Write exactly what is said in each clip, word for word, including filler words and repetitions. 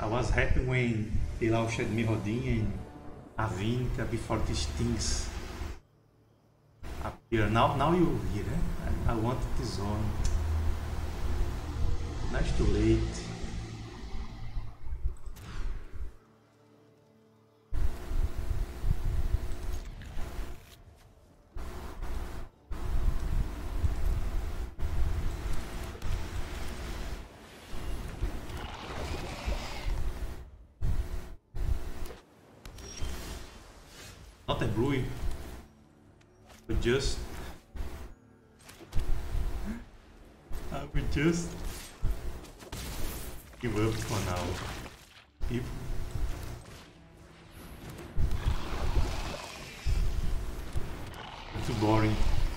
I was happy when he launched Mirrodin and Avinica before these things appear. Now, now you're here. Eh? I, I wanted the zone. Now it's too late. Not a brewery, but just I would just give up for now. If too boring.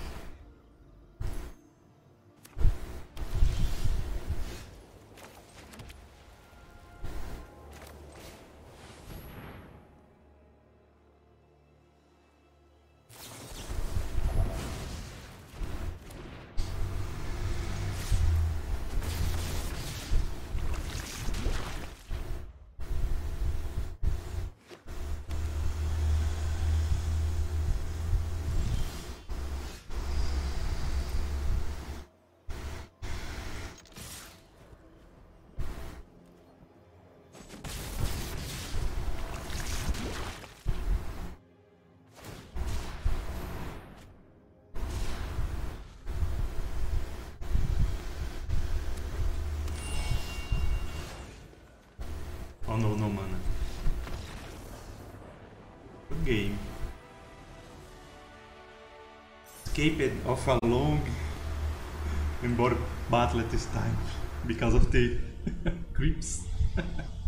Oh no, no mana. Good game. Escaped of a long and bored battle at this time because of the creeps.